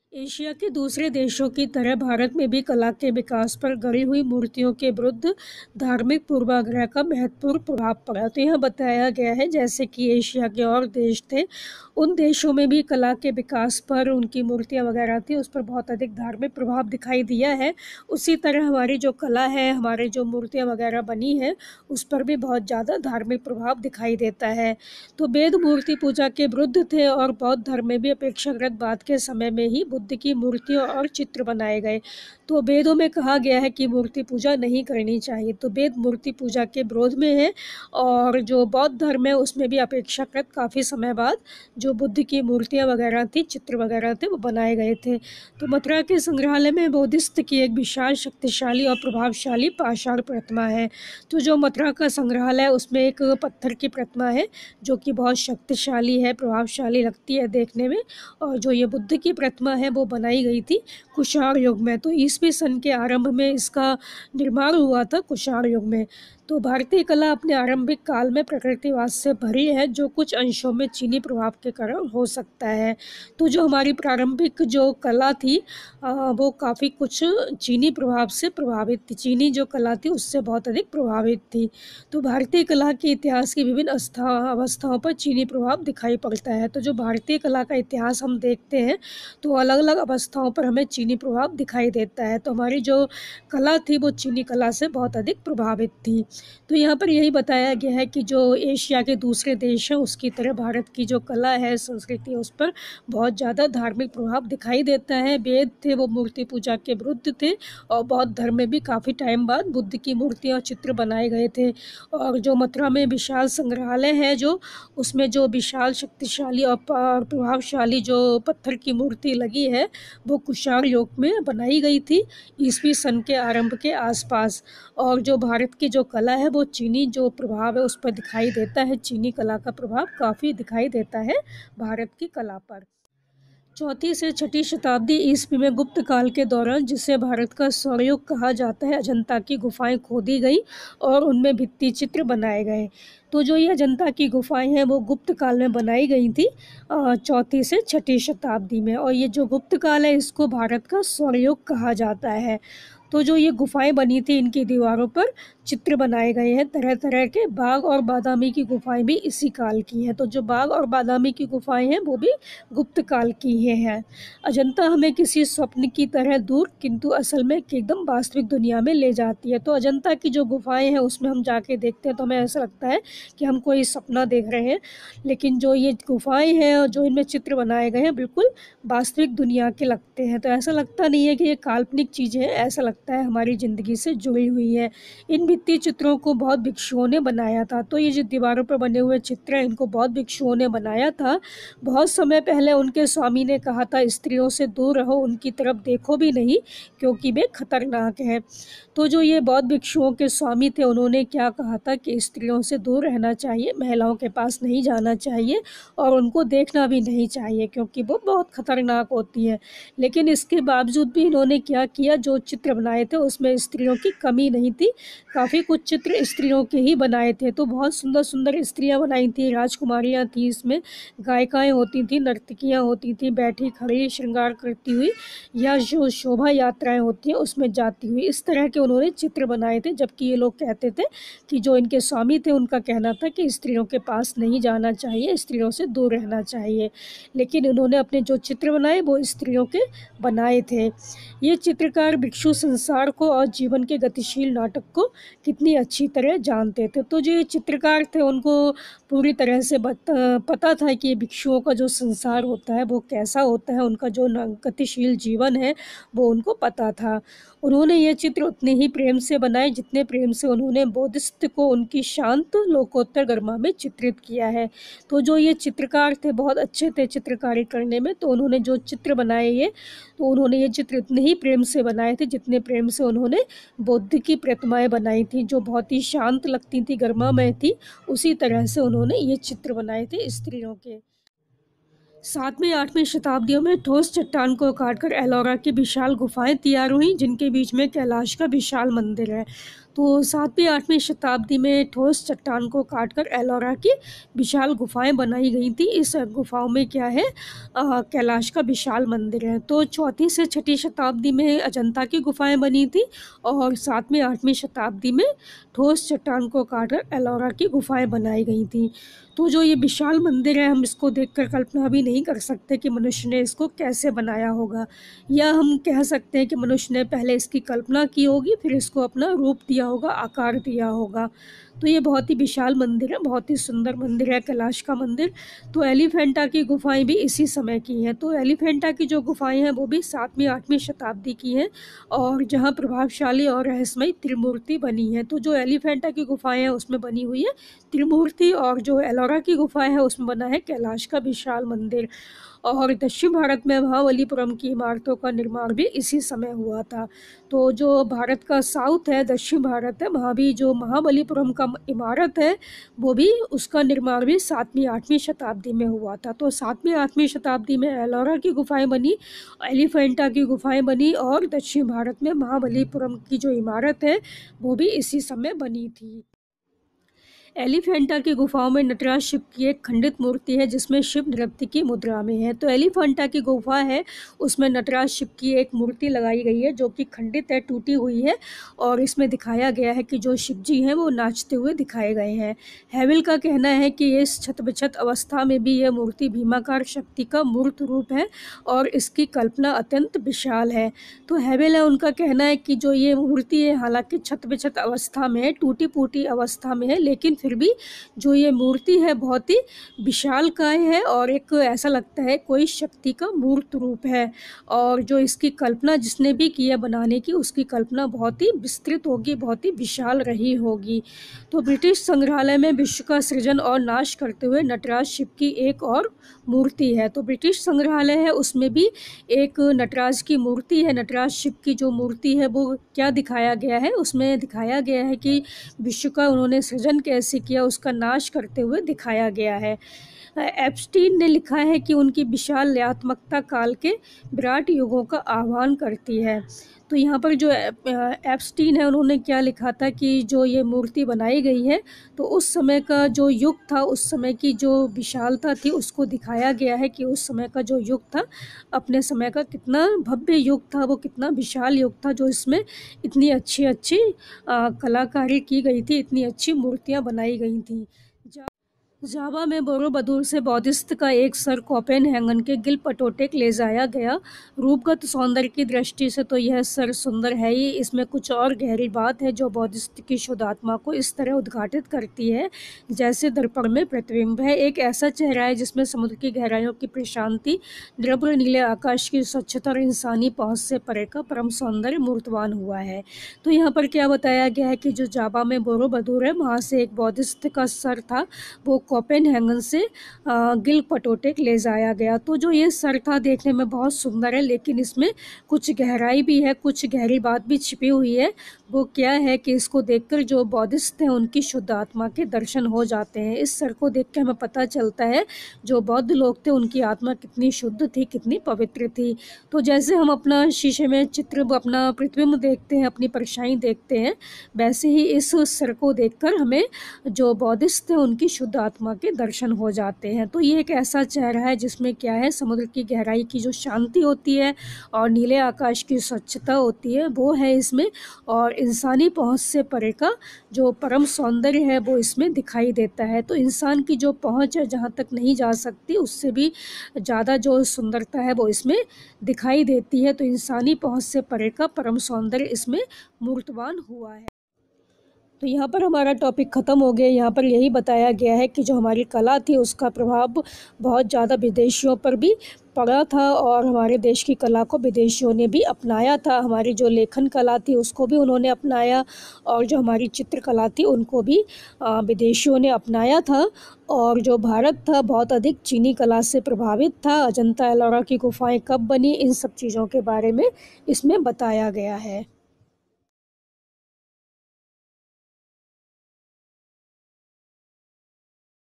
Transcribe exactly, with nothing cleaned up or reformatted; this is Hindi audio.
एशिया के दूसरे देशों की तरह भारत में भी कला के विकास पर गढ़ी हुई मूर्तियों के विरुद्ध धार्मिक पूर्वाग्रह का महत्वपूर्ण प्रभाव पड़ा। तो यह बताया गया है जैसे कि एशिया के और देश थे, उन देशों में भी कला के विकास पर उनकी मूर्तियां वगैरह थी, उस पर बहुत अधिक धार्मिक प्रभाव दिखाई दिया है। उसी तरह हमारी जो कला है, हमारे जो मूर्तियां वगैरह बनी हैं, उस पर भी बहुत ज़्यादा धार्मिक प्रभाव दिखाई देता है। तो वेद मूर्ति पूजा के विरुद्ध थे और बौद्ध धर्म में भी अपेक्षाकृत बाद के समय में ही बुद्ध की मूर्तियों और चित्र बनाए गए। तो वेदों में कहा गया है कि मूर्ति पूजा नहीं करनी चाहिए, तो वेद मूर्ति पूजा के विरोध में है। और जो बौद्ध धर्म है उसमें भी अपेक्षाकृत काफ़ी समय बाद जो बुद्ध की मूर्तियाँ वगैरह थी, चित्र वगैरह थे, वो बनाए गए थे। तो मथुरा के संग्रहालय में बोधिसत्व की एक विशाल, शक्तिशाली और प्रभावशाली पाषाण प्रतिमा है। तो जो मथुरा का संग्रहालय है उसमें एक पत्थर की प्रतिमा है जो कि बहुत शक्तिशाली है, प्रभावशाली लगती है देखने में। और जो ये बुद्ध की प्रतिमा है वो बनाई गई थी कुषाण युग में। तो ईसवी सन के आरंभ में इसका निर्माण हुआ था कुषाण युग में। तो भारतीय कला अपने आरंभिक काल में प्रकृतिवाद से भरी है, जो कुछ अंशों में चीनी प्रभाव के कारण हो सकता है। तो जो हमारी प्रारंभिक जो कला थी आ, वो काफ़ी कुछ चीनी प्रभाव से प्रभावित थी, चीनी जो कला थी उससे बहुत अधिक प्रभावित थी। तो भारतीय कला के इतिहास की विभिन्न अवस्था अवस्थाओं पर चीनी प्रभाव दिखाई पड़ता है। तो जो भारतीय कला का इतिहास हम देखते हैं तो अलग अलग अवस्थाओं पर हमें चीनी प्रभाव दिखाई देता है। तो हमारी जो कला थी वो चीनी कला से बहुत अधिक प्रभावित थी। तो यहाँ पर यही बताया गया है कि जो एशिया के दूसरे देश हैं उसकी तरह भारत की जो कला है, संस्कृति है, उस पर बहुत ज़्यादा धार्मिक प्रभाव दिखाई देता है। वेद थे वो मूर्ति पूजा के विरुद्ध थे और बौद्ध धर्म में भी काफ़ी टाइम बाद बुद्ध की मूर्तियाँ और चित्र बनाए गए थे। और जो मथुरा में विशाल संग्रहालय है जो उसमें जो विशाल, शक्तिशाली और प्रभावशाली जो पत्थर की मूर्ति लगी है वो कुषाण युग में बनाई गई थी, ईसवी सन के आरंभ के आसपास। और जो भारत की जो कला है वो चीनी जो प्रभाव है उस पर दिखाई देता है, चीनी कला का प्रभाव काफ़ी दिखाई देता है भारत की कला पर। चौथी से छठी शताब्दी ईस्वी में गुप्त काल के दौरान, जिसे भारत का स्वर्णयुग कहा जाता है, अजंता की गुफाएं खोदी गई और उनमें भित्ति चित्र बनाए गए। तो जो ये अजंता की गुफाएं हैं वो गुप्त काल में बनाई गई थी, चौथी से छठी शताब्दी में। और ये जो गुप्त काल है इसको भारत का स्वर्णयुग कहा जाता है। तो जो ये गुफाएं बनी थी इनकी दीवारों पर चित्र बनाए गए हैं तरह तरह के। बाघ और बादामी की गुफाएं भी इसी काल की हैं। तो जो बाघ और बादामी की गुफाएं हैं वो भी गुप्त काल की ही हैं। अजंता हमें किसी स्वप्न की तरह दूर किंतु असल में एकदम वास्तविक दुनिया में ले जाती है। तो अजंता की जो गुफाएं हैं उसमें हम जाके देखते हैं तो हमें ऐसा लगता है कि हम कोई सपना देख रहे हैं, लेकिन जो ये गुफाएं हैं और जो इनमें चित्र बनाए गए हैं बिल्कुल वास्तविक दुनिया के लगते हैं। तो ऐसा लगता नहीं है कि ये काल्पनिक चीज़ें हैं, ऐसा लगता है हमारी ज़िंदगी से जुड़ी हुई है। इन भित्ति चित्रों को बौद्ध भिक्षुओं ने बनाया था। तो ये जो दीवारों पर बने हुए चित्र हैं इनको बौद्ध भिक्षुओं ने बनाया था। बहुत समय पहले उनके स्वामी ने कहा था स्त्रियों से दूर रहो, उनकी तरफ देखो भी नहीं क्योंकि वे खतरनाक हैं। तो जो ये बौद्ध भिक्षुओं के स्वामी थे उन्होंने क्या कहा था कि स्त्रियों से दूर रहना चाहिए, महिलाओं के पास नहीं जाना चाहिए और उनको देखना भी नहीं चाहिए क्योंकि वो बहुत खतरनाक होती है। लेकिन इसके बावजूद भी इन्होंने क्या किया, जो चित्र बनाए थे उसमें स्त्रियों की कमी नहीं थी, काफ़ी कुछ चित्र स्त्रियों के ही बनाए थे। तो बहुत सुंदर सुंदर स्त्रियां बनाई थी, राजकुमारियां थी, इसमें गायिकाएं होती थी, नर्तकियां होती थी, बैठी खड़ी श्रृंगार करती हुई, या जो शोभा यात्राएं होती हैं उसमें जाती हुई, इस तरह के उन्होंने चित्र बनाए थे। जबकि ये लोग कहते थे कि जो इनके स्वामी थे उनका कहना था कि स्त्रियों के पास नहीं जाना चाहिए, स्त्रियों से दूर रहना चाहिए, लेकिन इन्होंने अपने जो चित्र बनाए वो स्त्रियों के बनाए थे। ये चित्रकार भिक्षु संसार को और जीवन के गतिशील नाटक को कितनी अच्छी तरह जानते थे। तो जो ये चित्रकार थे उनको पूरी तरह से पता था कि भिक्षुओं का जो संसार होता है वो कैसा होता है, उनका जो गतिशील जीवन है वो उनको पता था। उन्होंने ये चित्र उतने ही प्रेम से बनाए जितने प्रेम से उन्होंने बोधिसत्व को उनकी शांत लोकोत्तर गरिमा में चित्रित किया है। तो जो ये चित्रकार थे बहुत अच्छे थे चित्रकारी करने में। तो उन्होंने जो चित्र बनाए ये तो उन्होंने ये चित्र उतने ही प्रेम से बनाए थे जितने प्रेम से उन्होंने बुद्ध की प्रतिमाएं बनाई थी जो बहुत ही शांत लगती थी, गरिमामय थी, उसी तरह से उन्होंने ये चित्र बनाए थे स्त्रियों के। सातवीं आठवीं शताब्दियों में ठोस चट्टान को काटकर एलोरा की विशाल गुफाएं तैयार हुई जिनके बीच में कैलाश का विशाल मंदिर है। तो सातवीं आठवीं शताब्दी में ठोस चट्टान को काटकर एलोरा की विशाल गुफाएं बनाई गई थी। इस गुफाओं में क्या है, आ, कैलाश का विशाल मंदिर है। तो चौथी से छठी शताब्दी में अजंता की गुफाएं बनी थी और सातवीं आठवीं शताब्दी में ठोस चट्टान को काटकर एलोरा की गुफाएं बनाई गई थी। तो जो ये विशाल मंदिर है, हम इसको देखकर कल्पना भी नहीं कर सकते कि मनुष्य ने इसको कैसे बनाया होगा, या हम कह सकते हैं कि मनुष्य ने पहले इसकी कल्पना की होगी, फिर इसको अपना रूप दिया होगा, आकार दिया होगा। तो ये बहुत ही विशाल मंदिर है, बहुत ही सुंदर मंदिर है कैलाश का मंदिर। तो एलिफेंटा की गुफाएं भी इसी समय की हैं। तो एलिफेंटा की जो गुफाएं हैं वो भी सातवीं आठवीं शताब्दी की हैं और जहाँ प्रभावशाली और रहस्यमयी त्रिमूर्ति बनी है। तो जो एलिफेंटा की गुफाएं हैं उसमें बनी हुई है त्रिमूर्ति, और जो एलोरा की गुफाएं है उसमें बना है कैलाश का विशाल मंदिर। और दक्षिण भारत में महाबलीपुरम की इमारतों का निर्माण भी इसी समय हुआ था। तो जो भारत का साउथ है, दक्षिण भारत है, वहाँ भी जो महाबलीपुरम का इमारत है वो भी, उसका निर्माण भी सातवीं आठवीं शताब्दी में हुआ था। तो सातवीं आठवीं शताब्दी में एलोरा की गुफाएं बनी, एलिफेंटा की गुफाएं बनी, और दक्षिण भारत में महाबलीपुरम की जो इमारत है वो भी इसी समय बनी थी। एलिफेंटा की गुफाओं में नटराज शिव की एक खंडित मूर्ति है जिसमें शिव नृत्य की मुद्रा में है। तो एलिफेंटा की गुफा है, उसमें नटराज शिव की एक मूर्ति लगाई गई है जो कि खंडित है, टूटी हुई है, और इसमें दिखाया गया है कि जो शिव जी हैं वो नाचते हुए दिखाए गए हैं। हैविल का कहना है कि इस छत-बिछत अवस्था में भी यह मूर्ति भीमाकार शक्ति का मूर्त रूप है और इसकी कल्पना अत्यंत विशाल है। तो हैविल है, उनका कहना है कि जो ये मूर्ति है हालांकि छत-बिछत अवस्था में है, टूटी फूटी अवस्था में है, लेकिन फिर भी जो ये मूर्ति है बहुत ही विशालकाय है और एक ऐसा लगता है कोई शक्ति का मूर्त रूप है। और जो इसकी कल्पना जिसने भी की है बनाने की, उसकी कल्पना बहुत ही विस्तृत होगी, बहुत ही विशाल रही होगी। तो ब्रिटिश संग्रहालय में विश्व का सृजन और नाश करते हुए नटराज शिव की एक और मूर्ति है। तो ब्रिटिश संग्रहालय है, उसमें भी एक नटराज की मूर्ति है। नटराज शिव की जो मूर्ति है वो क्या दिखाया गया है, उसमें दिखाया गया है कि विश्व का उन्होंने सृजन कैसे किया, उसका नाश करते हुए दिखाया गया है। एप्स्टीन ने लिखा है कि उनकी विशाल लयात्मकता काल के विराट युगों का आह्वान करती है। तो यहाँ पर जो एप्स्टीन है उन्होंने क्या लिखा था कि जो ये मूर्ति बनाई गई है तो उस समय का जो युग था, उस समय की जो विशालता थी उसको दिखाया गया है कि उस समय का जो युग था, अपने समय का कितना भव्य युग था, वो कितना विशाल युग था, जो इसमें इतनी अच्छी अच्छी कलाकारी की गई थी, इतनी अच्छी मूर्तियाँ बनाई गई थी। जावा में बोरोबदूर से बौद्धिस्त का एक सर कोपेनहेगन के गिल पटोटेक ले जाया गया। रूपगत सौंदर्य की दृष्टि से तो यह सर सुंदर है ही, इसमें कुछ और गहरी बात है जो बौद्धिस्त की शुद्ध आत्मा को इस तरह उद्घाटित करती है जैसे दर्पण में प्रतिबिंब है। एक ऐसा चेहरा है जिसमें समुद्र की गहराइयों की प्रशांति, निरभ्र नीले आकाश की स्वच्छता और इंसानी पहुँच से परे का परम सौंदर्य मूर्तवान हुआ है। तो यहाँ पर क्या बताया गया है कि जो जावा में बोरोबदूर है वहाँ से एक बौद्धिस्त का सर था, वो कोपेनहेगन से गिल पटोटेक ले जाया गया। तो जो ये सर था देखने में बहुत सुंदर है, लेकिन इसमें कुछ गहराई भी है, कुछ गहरी बात भी छिपी हुई है। वो क्या है कि इसको देखकर जो बौद्धिस्ट हैं उनकी शुद्ध आत्मा के दर्शन हो जाते हैं। इस सर को देख के हमें पता चलता है जो बौद्ध लोग थे उनकी आत्मा कितनी शुद्ध थी, कितनी पवित्र थी। तो जैसे हम अपना शीशे में चित्र, अपना प्रतिबिंब देखते हैं, अपनी परछाई देखते हैं, वैसे ही इस सर को देखकर हमें जो बौद्धिस्ट हैं उनकी शुद्ध आत्मा के दर्शन हो जाते हैं। तो ये एक ऐसा चेहरा है जिसमें क्या है, समुद्र की गहराई की जो शांति होती है और नीले आकाश की स्वच्छता होती है वो है इसमें, और इंसानी पहुंच से परे का जो परम सौंदर्य है वो इसमें दिखाई देता है। तो इंसान की जो पहुंच है जहाँ तक नहीं जा सकती, उससे भी ज़्यादा जो सुंदरता है वो इसमें दिखाई देती है। तो इंसानी पहुंच से परे का परम सौंदर्य इसमें मूर्तवान हुआ है। तो यहाँ पर हमारा टॉपिक ख़त्म हो गया। यहाँ पर यही बताया गया है कि जो हमारी कला थी उसका प्रभाव बहुत ज़्यादा विदेशियों पर भी पड़ा था और हमारे देश की कला को विदेशियों ने भी अपनाया था। हमारी जो लेखन कला थी उसको भी उन्होंने अपनाया, और जो हमारी चित्रकला थी उनको भी विदेशियों ने अपनाया था। और जो भारत था बहुत अधिक चीनी कला से प्रभावित था। अजंता एलोरा की गुफाएं कब बनी, इन सब चीज़ों के बारे में इसमें बताया गया है।